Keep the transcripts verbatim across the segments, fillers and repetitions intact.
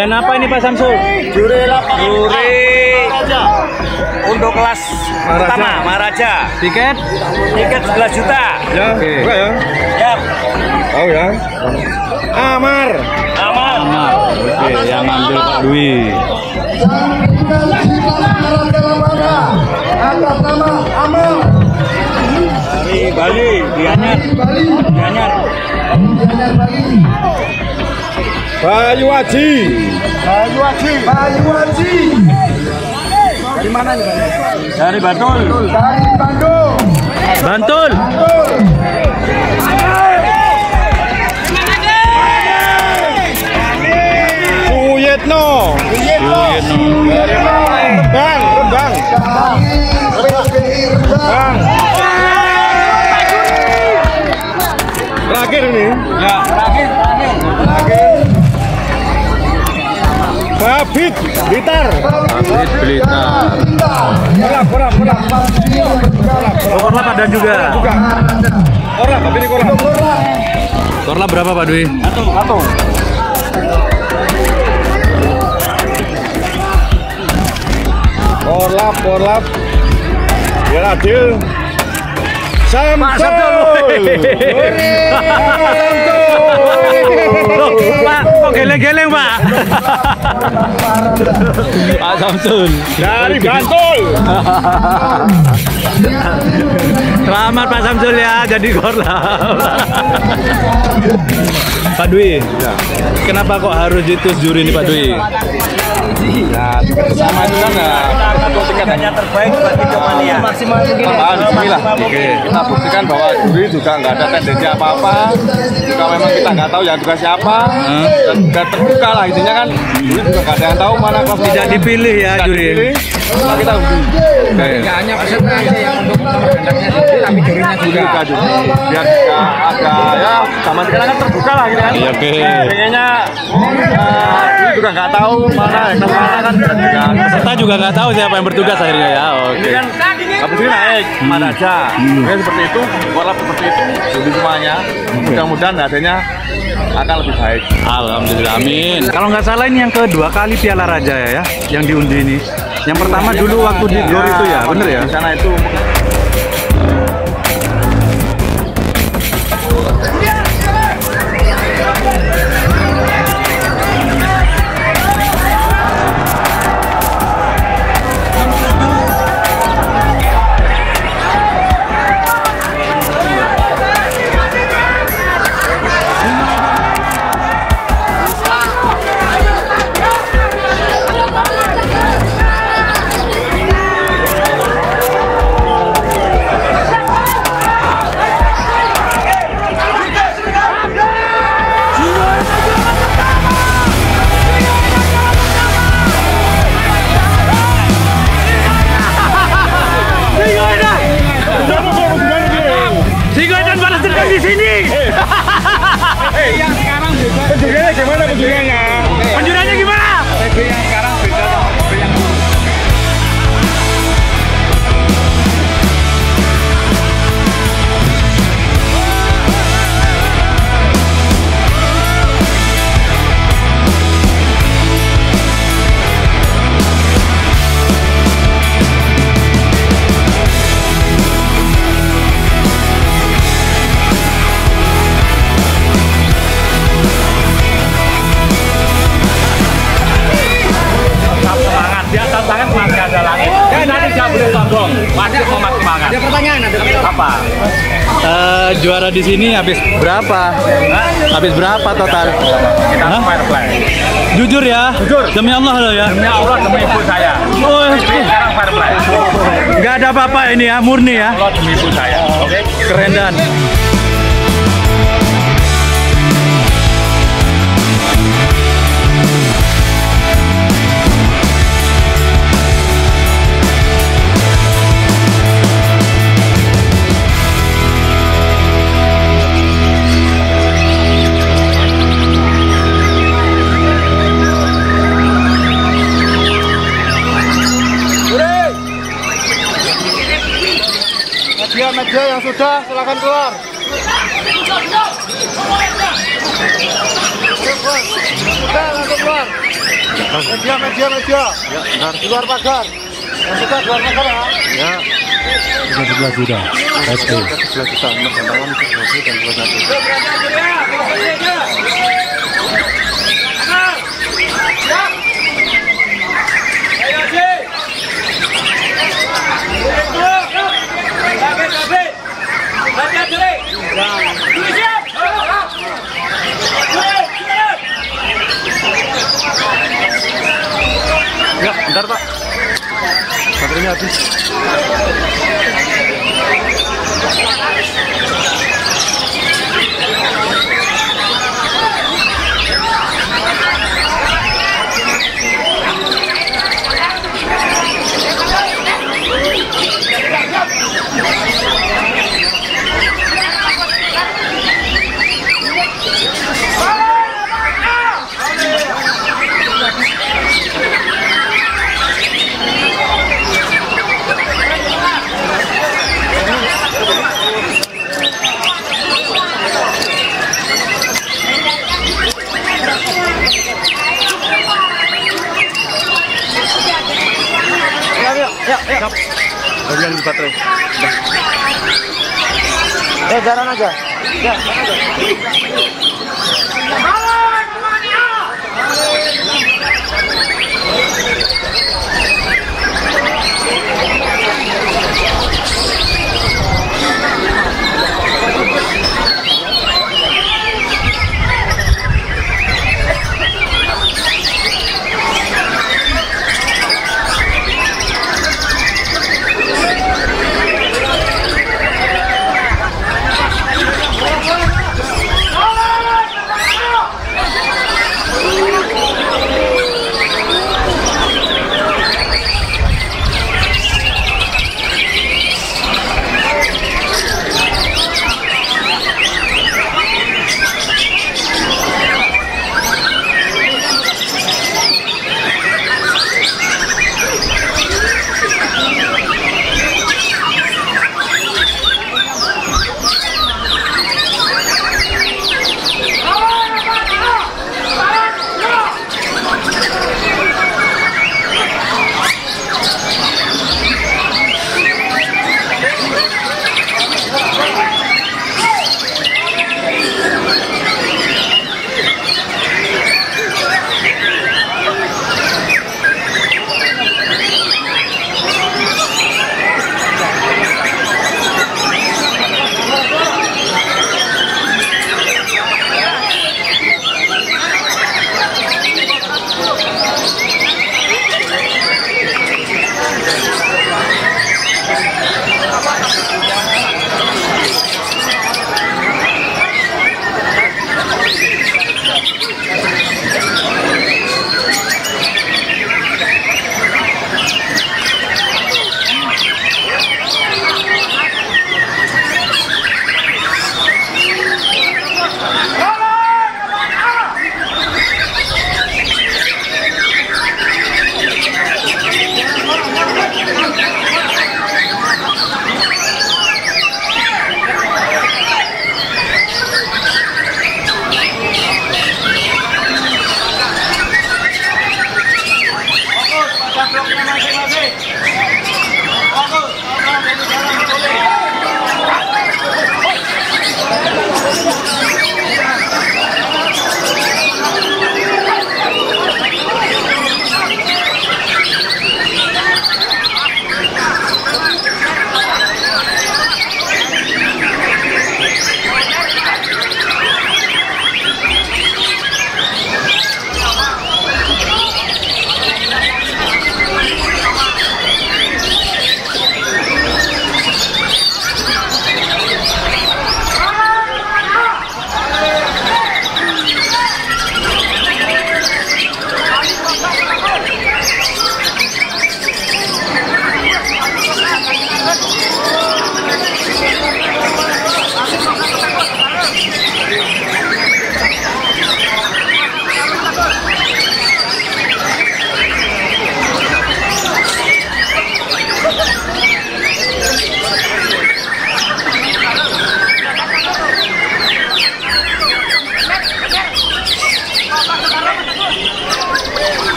Undian apa ini Pak Samsul? Juri lapangan. Juri untuk kelas Maharaja. pertama Maharaja. Tiket? Tiket sebelas juta. Ya, Oke. buka ya. Ya. Tahu ya. Amar. Aman. Amar. Oke, yang ngambil Pak Dwi. Atas nama Amal. Dari Bali, Gianyar. Gianyar. Bayu Haji. Bayu Haji. Bayu Haji. Dari mana nih, Bang? Dari Bantul. Dari Bandung. Bantul. Suyetno. Suyetno. Bang, Bang. Bang. Terakhir ini. Ya, terakhir, terakhir. Terakhir. Babit Blitar. Babit Blitar. Korlap, korlap, korlap. Korlap ada juga. Juga. Korlap, tapi ini korlap. Korlap berapa Pak Dwi? Satu, satu. Korlap, korlap. Biar adil. Samsul. Pak, kok geleng-geleng Pak? Pak Samsul Dari Bantul. Selamat Pak Samsul ya, jadi korlap. Pak Dwi, Ya. kenapa kok harus itu juri ini Pak Dwi? Ya, bersama itu kan ya, untuk tingkatannya terbaik buat Indomania. Maksimal mungkin. Tambahan bismillah. Oke. Kita buktikan bahwa juri juga nggak ada tendensi apa-apa. Jika memang kita nggak tahu yang juga siapa, Hmm. dan udah terbuka lah intinya kan. Juri juga nggak ada yang tahu mana kelas. Tidak dipilih ya Tidak juri. dipilih, maka kita undi. Oke. Nggak hanya peserta aja yang untuk nomor gendangnya sendiri, tapi jurinya Juri juga. juga juri. Biar nggak ada ya zaman sekarang kan terbuka lah gitu kan. Iya, oke. Kayaknya uh, juri juga nggak tahu mana yang kelas mana kan. Dan Peserta juga nggak tahu siapa yang bertugas akhirnya ya. ini Oke. kan habis ini naik mana aja ya, seperti itu warna seperti itu jadi semuanya mudah-mudahan adanya akan lebih baik. Alhamdulillah, amin. Kalau nggak salah ini yang kedua kali Piala Raja ya, ya yang diundi ini. Yang pertama dulu waktu di Gor itu ya, bener ya? Di sana itu di sini. Yang sekarang beda. penjuriannya gimana penjuriannya? Penjuriannya gimana? T B yang sekarang beda sama T B yang dulu. Ada pertanyaan, ada apa? Uh, juara di sini habis berapa? Hah? Habis berapa total? Kita fair play. Jujur ya? Jujur. Demi Allah loh ya? Demi Allah demi ibu saya. Oh, Sekarang fair play. nggak ada apa-apa ini ya, murni ya? Allah demi ibu saya. Oke. Keren dan. Media yang sudah silakan keluar. Sudah langsung keluar. Media, media, media. Ya, benar. Di luar pagar. Yang suka di luar pagar ya. Ya. tiga belas juta. S E. sebelas juta. Nomor gantangan tiga puluh dan dua puluh satu. Ya, bentar Pak. Baterainya habis. Bagian di baterai. Eh, jalan aja. Ya, jalan aja.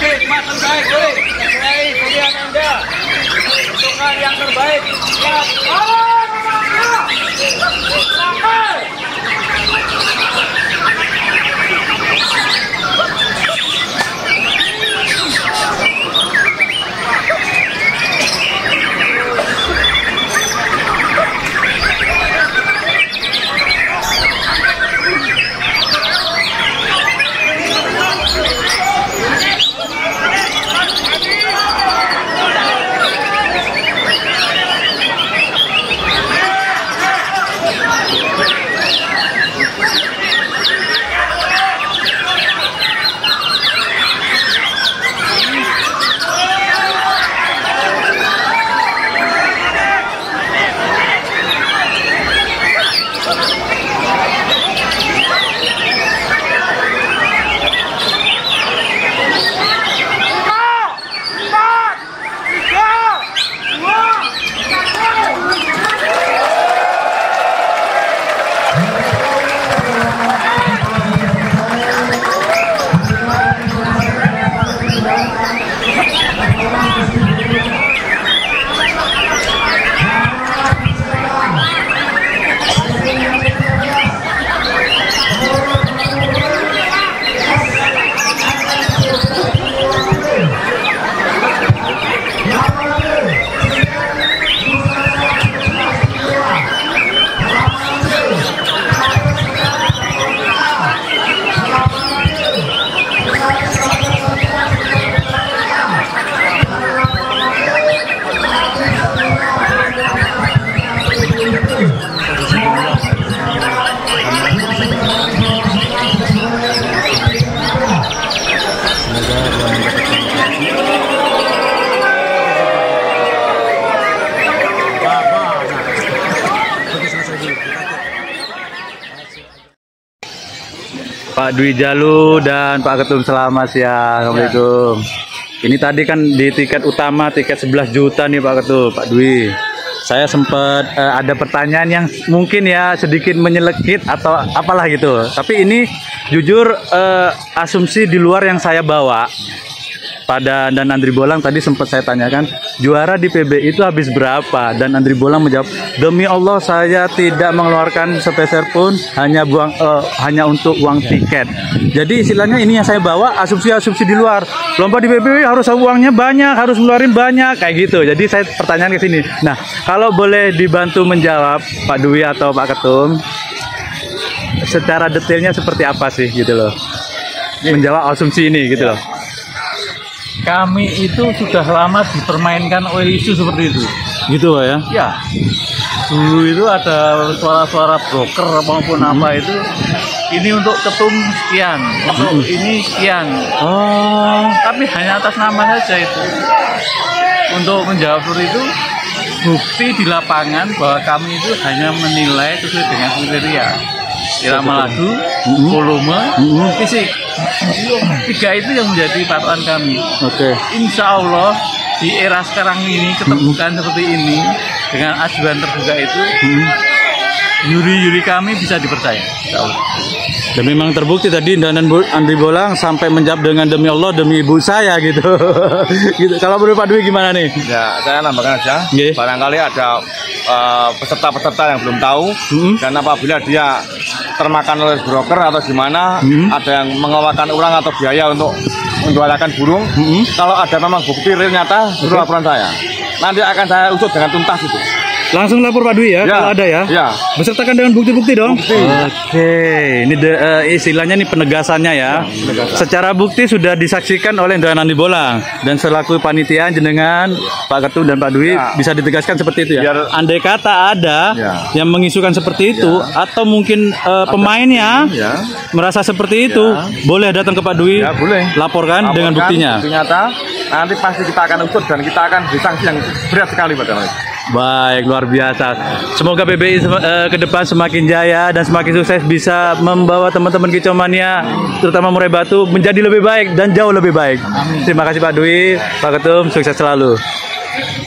semangat terbaik, Dwi. Sesuai pilihan Anda. Untukkan yang terbaik. Siap. Pak Dwi Jalu dan Pak Ketum, selamat siang. Assalamualaikum. Ini tadi kan di tiket utama tiket sebelas juta nih Pak Ketum, Pak Dwi. Saya sempat uh, ada pertanyaan yang mungkin ya sedikit menyelekit atau apalah gitu. Tapi ini jujur uh, asumsi di luar yang saya bawa. Pada dan Andri Bolang tadi sempat saya tanyakan, juara di P B I itu habis berapa? Dan Andri Bolang menjawab, demi Allah saya tidak mengeluarkan sepeser pun, hanya buang uh, hanya untuk uang tiket. Jadi istilahnya ini yang saya bawa, asumsi-asumsi di luar. Lomba di P B I harus uangnya banyak, harus ngeluarin banyak kayak gitu. Jadi saya pertanyaan ke sini. Nah, kalau boleh dibantu menjawab Pak Dwi atau Pak Ketum, secara detailnya seperti apa sih gitu loh? Menjawab asumsi ini gitu loh. Kami itu sudah lama dipermainkan oleh isu seperti itu. Gitu Pak ya? Ya, dulu itu ada suara-suara broker maupun hmm. apa itu, ini untuk ketum sekian, untuk hmm. ini sekian. Oh. Tapi hanya atas nama saja itu. Untuk menjawab seperti itu, bukti di lapangan bahwa kami itu hanya menilai sesuai dengan kriteria. Irama lagu, mm-hmm. volume, mm-hmm. fisik. Tiga itu yang menjadi patokan kami. Oke. Okay. Insya Allah di era sekarang ini keterbukaan mm-hmm. seperti ini dengan ajuan terbuka itu, mm-hmm. juri-juri kami bisa dipercaya. Insya Allah. Dan memang terbukti tadi dan Andri Bolang sampai menjawab dengan demi Allah demi ibu saya gitu. Gitu. Kalau menurut Pak Dwi gimana nih? Ya, saya nambahkan aja. Yeah. Barangkali ada peserta-peserta uh, yang belum tahu mm-hmm. dan apabila dia termakan oleh broker atau gimana, mm-hmm. ada yang mengeluarkan uang atau biaya untuk menjualakan burung. Mm-hmm. Kalau ada memang bukti real nyata, suruh okay. laporan saya. Nanti akan saya usut dengan tuntas itu. Langsung lapor Pak Dwi ya, ya, kalau ada ya. Ya. Besertakan dengan bukti-bukti dong. Bukti. Oke, ini de, uh, istilahnya ini penegasannya ya. Ya penegasan. Secara bukti sudah disaksikan oleh Indra Andri Bolang dan selaku panitia jenengan Pak Ketum dan Pak Dwi ya. Bisa ditegaskan seperti itu ya. Biar, andai kata ada ya. Yang mengisukan seperti itu ya. Atau mungkin uh, pemainnya ya. Merasa seperti itu, ya. Boleh datang ke Pak Dwi. Ya, boleh. Laporkan, laporkan dengan buktinya. Bukti nyata. Nanti pasti kita akan usut dan kita akan disanksi yang berat sekali pada mereka. Baik, luar biasa. Semoga P B I uh, ke depan semakin jaya dan semakin sukses, bisa membawa teman-teman Kicomania, terutama Murai Batu, menjadi lebih baik dan jauh lebih baik. Amin. Terima kasih Pak Dwi, Pak Ketum, sukses selalu.